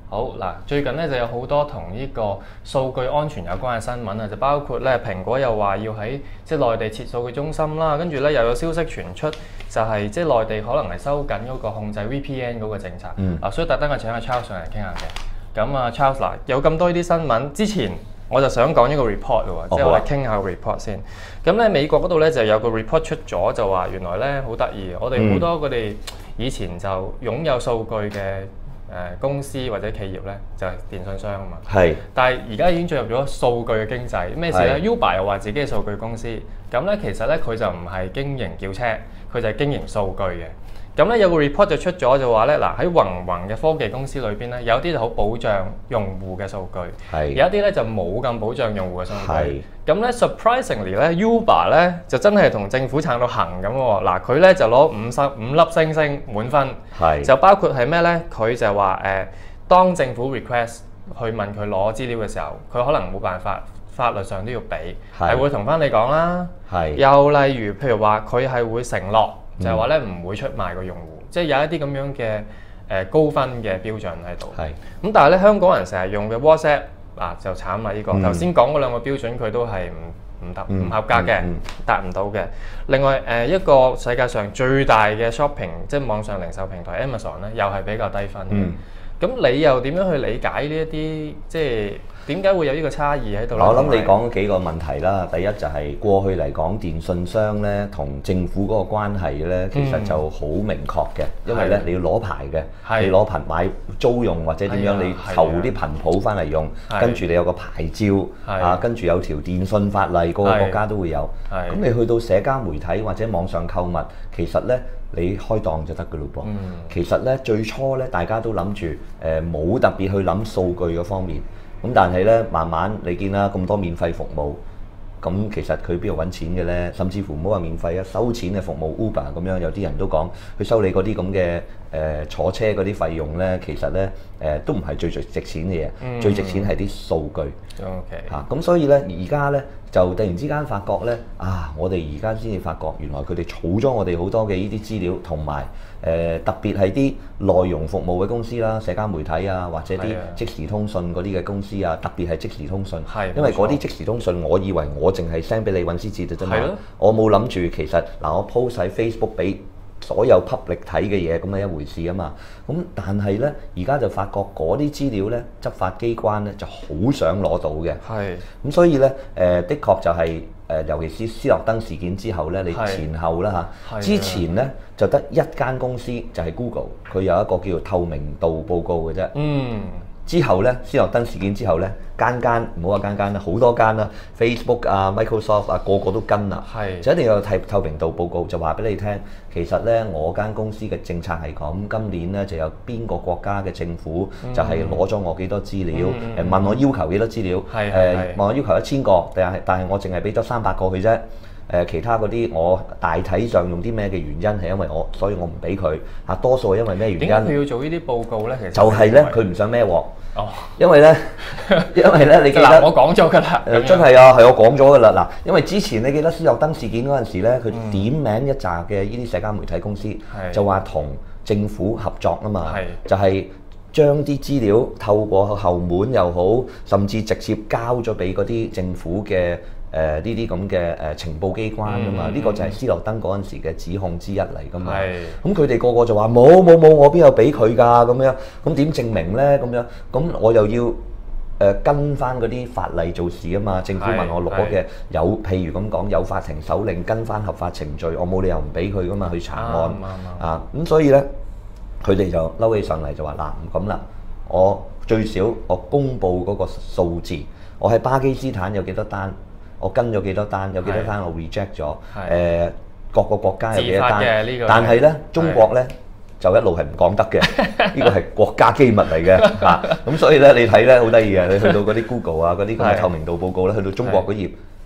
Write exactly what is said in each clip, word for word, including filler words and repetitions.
好嗱，最近咧就有好多同呢個數據安全有關嘅新聞啊，就包括咧蘋果又話要喺即係內地設數據中心啦，跟住咧又有消息傳出就係即係內地可能係收緊嗰個控制 V P N 嗰個政策。嗯。啊，所以特登我請阿 Charles 上嚟傾下嘅。咁啊 Charles 嗱，有咁多呢啲新聞之前，我就想講一個 report 喎，即係我哋傾下個 report 先。咁咧美國嗰度咧就有個 report 出咗，就話原來咧好得意，我哋好多佢哋以前就擁有數據嘅。誒、呃、公司或者企業咧就係、是、電信商啊嘛，係。但係而家已經進入咗數據嘅經濟，咩事咧 ？Uber 又話自己係數據公司，咁咧其實咧佢就唔係經營叫車，佢就係經營數據嘅。咁咧有個 report 就出咗就話咧，嗱喺宏宏嘅科技公司裏邊咧，有啲就好保障用戶嘅數據，有一啲咧就冇咁保障用戶嘅數據。咁咧 surprisingly 咧 ，Uber 咧就真係同政府撐到行咁喎。嗱佢咧就攞五十五粒星星滿分，就包括係咩咧？佢就話誒、呃，當政府 request 去問佢攞資料嘅時候，佢可能冇辦法，法律上都要俾，係會同翻你講啦。又例如譬如話佢係會承諾。就係話咧唔會出賣個用戶，即係有一啲咁樣嘅誒高分嘅標準喺度。係咁，但係咧香港人成日用嘅 WhatsApp 嗱就慘啦！呢個頭先講嗰兩個標準佢都係唔唔得唔合格嘅，達唔到嘅。另外誒一個世界上最大嘅 shopping 即係網上零售平台 Amazon 咧，又係比較低分嘅。咁你又點樣去理解呢一啲即係？點解會有呢個差異喺度咧？ 我諗你講幾個問題啦。第一就係過去嚟講，電信商咧同政府嗰個關係咧，其實就好明確嘅，因為咧你要攞牌嘅，你攞頻買租用或者點樣，你籌啲頻譜翻嚟用，跟住你有個牌照啊，跟住有條電信法例，個個國家都會有。咁你去到社交媒體或者網上購物，其實咧你開檔就得㗎咯噃。其實咧最初咧大家都諗住誒冇特別去諗數據嗰方面。咁但係咧，慢慢你見啦，咁多免費服務，咁其實佢邊度揾錢嘅咧？甚至乎唔好話免費啊，收錢嘅服務 Uber 咁樣，有啲人都講佢收你嗰啲咁嘅誒坐車嗰啲費用咧，其實咧誒、呃、都唔係最最值錢嘅嘢，嗯、最值錢係啲數據。OK 嚇，咁、啊、所以咧而家咧就突然之間發覺咧啊，我哋而家先至發覺原來佢哋儲咗我哋好多嘅呢啲資料，同埋誒特別係啲內容服務嘅公司啦，社交媒體啊，或者啲即時通訊嗰啲嘅公司啊，特別係即時通訊，因為嗰啲即時通訊，我以為我淨係 send 俾你揾私字啫嘛，我冇諗住其實嗱我 post 喺 Facebook 俾所有 public 睇嘅嘢咁係一回事啊嘛，咁但係咧而家就發覺嗰啲資料咧執法機關咧就好想攞到嘅，係咁所以咧誒、呃、的確就係、是、誒、呃、尤其是斯諾登事件之後咧，你前後啦嚇，之前咧就得一間公司就係 Google，佢有一個叫做透明度報告嘅啫，嗯。之後咧，斯諾登事件之後咧，間間唔好話間間啦，好多間啦 ，Facebook 啊、Microsoft 啊，個個都跟啦，就一定要有透透明度報告，就話俾你聽，其實咧我間公司嘅政策係咁，今年咧就有邊個國家嘅政府就係攞咗我幾多資料，誒、嗯、問我要求幾多資料，誒、呃、問我要求一千個，但係但係我淨係俾咗三百個佢啫。誒其他嗰啲我大體上用啲咩嘅原因係因為我，所以我唔俾佢嚇，多數係因為咩原因？點解佢要做呢啲報告咧？其實就係咧，佢唔想孭鑊。哦，因為咧，因為咧，你記得我講咗㗎啦。 誒真係啊，係我講咗㗎啦。嗱，因為之前你記得斯諾登事件嗰陣時咧，佢點名一紮嘅呢啲社交媒體公司，嗯、就話同政府合作啊嘛，就係將啲資料透過後門又好，甚至直接交咗俾嗰啲政府嘅。誒呢啲咁嘅誒情報機關啊嘛，呢、嗯、個就係斯諾登嗰陣時嘅指控之一嚟噶嘛。咁佢哋個個就話冇冇冇，我邊有俾佢㗎咁樣？咁點證明咧？咁樣咁我又要誒、呃、跟翻嗰啲法例做事啊嘛。政府問我攞嘅有，譬如咁講有法庭手令，跟翻合法程序，我冇理由唔俾佢噶嘛去查案啊。咁所以咧，佢哋就嬲起上嚟就話嗱唔咁啦，我最少我公佈嗰個數字，我喺巴基斯坦有幾多單。我跟咗幾多單，有幾多單我 reject 咗，誒、呃、各個國家有幾多單，這個、但係咧中國咧就一路係唔講得嘅，呢個係國家機密嚟嘅嚇，咁所以咧你睇咧好得意嘅，你去到嗰啲 Google 啊嗰啲咁嘅透明度報告咧，去到中國嗰頁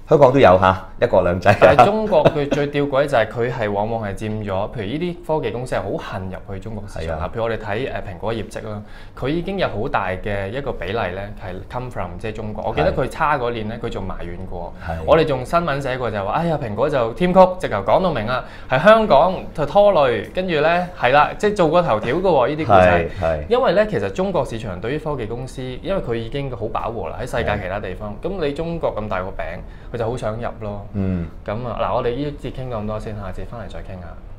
香港都有嚇一國兩制。 但係中國佢最吊詭就係佢係往往係佔咗，譬如呢啲科技公司係好恨入去中國市場啊。譬如我哋睇誒蘋果業績啦，佢已經有好大嘅一個比例咧係 come from 即係中國。我記得佢差嗰年咧，佢仲埋怨過。我哋仲新聞寫過就係話，哎呀蘋果就添曲，直頭講到明啊，係香港就拖累，跟住咧係啦，即係做過頭條嘅喎呢啲故仔。因為咧其實中國市場對於科技公司，因為佢已經好飽和啦，喺世界其他地方，咁你中國咁大個餅，佢就好想入咯。嗯。咁啊嗱，我哋呢一節傾到咁多先，下節翻嚟再傾下。